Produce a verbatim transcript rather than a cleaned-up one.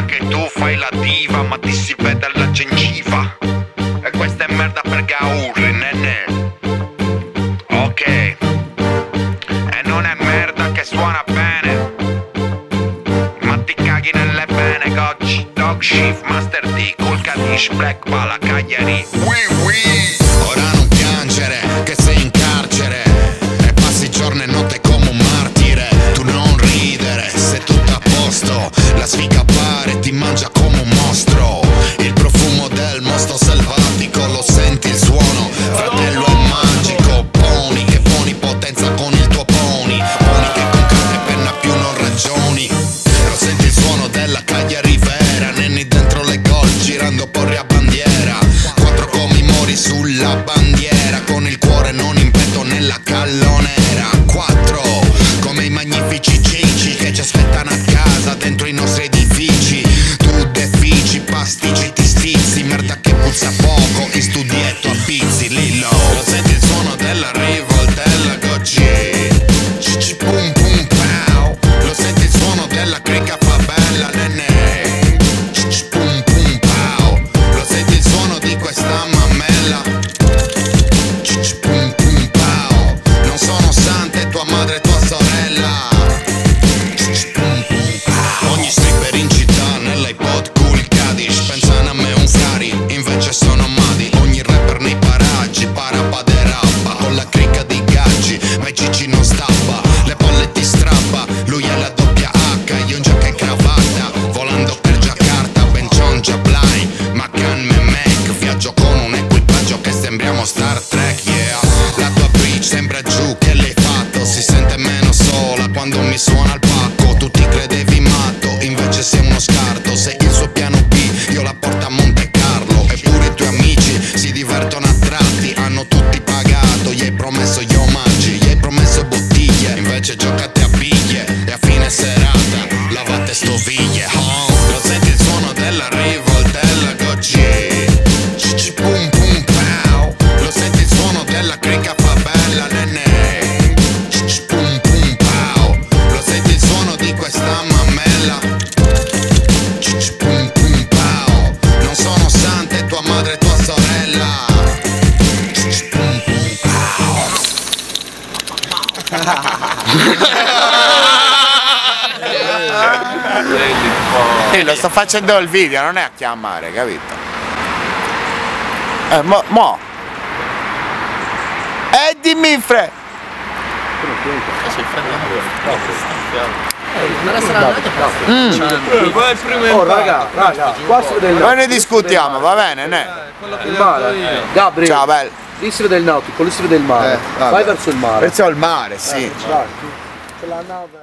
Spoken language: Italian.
che tu fai la diva, ma ti si vede la gengiva. E questa è merda per Gaurri, nene. Ok. E non è merda che suona bene, ma ti caghi nelle vene, Goggi, Dog Shift, Master D, Cool Kadish, Black Bala, Cagliari. Wee wee. Ora non piangere, che sei in carcere e passi giorno e notte come un martire. Tu non ridere, sei tutto a posto. La sfiga appare, ti mangia come un mostro. Il profumo del mostro selvatico, lo senti il suono, fratello è magico. Pony che poni potenza con il tuo pony, pony che con carta e penna più non ragioni. Lo senti il suono della Cagliari vera, nenni dentro le gol girando porri a bandiera. Quattro come i mori sulla bandiera, con il cuore non in petto nella callonera. Quattro come i magnifici ceci che ci aspettano a casa dentro i nostri edifici. Tu defici, pasticci, ti stizi, merda che puzza poco, in studietto a pizzi, Lillo. Lo senti il suono della rivoltella, Goggi, cici pum pum pow. Lo senti il suono della crica fa bella, nene, cici pum pum pow. Lo senti il suono di questa mammella, cici pum pum pow. Non sono sante, tua madre e tua sorella, cici pum pum pow. Ogni stripper in città nell'iPod Cool Kadish pensano a me un frari, invece sono amati. Ogni rapper nei paraggi parappa de rappa, con la cricca di gaggi, ma i Gigi non stappa, le palle ti strappa. Lui è la doppia H, io in giacca e cravatta, volando per Giacarta, ben ciongia blind, ma can me make. Viaggio con un equipaggio che sembriamo Star Trek, yeah. La tua bitch sembra giù, che l'hai fatto? Si sente meno sola quando mi suona il pacco. Tu ti credevi matto, invece sei uno scarto. Sei il suo piano B, io la porto a Monte Carlo. Eppure i tuoi amici si divertono a tratti, hanno tutti pagato, gli hai promesso gli omaggi, gli hai promesso bottiglie, invece giocate a biglie e a fine serata lavate stoviglie. Oh, lo senti il suono della rivoltella, Goggi, cici pum pum pow. Lo senti il suono della crica fa bella, nene, cici pum pum pow. Lo senti il suono di questa mammella, cici pum pum pow. Non sono sante, tua madre e tua sorella, cici pum pum pow. Sì, lo sto facendo il video, non è a chiamare, capito? Eh, mo, mo. Eh, dimmi, Fre. Oh raga, raga, qua si vede il Poi ne discutiamo, va bene, ne? il mare. Gabri, Ciao, bello. lì si vede il nautico, lì si vede il mare. Eh, vabbè. Vai verso il mare. Verso il mare, sì. Vai. C'è la nave.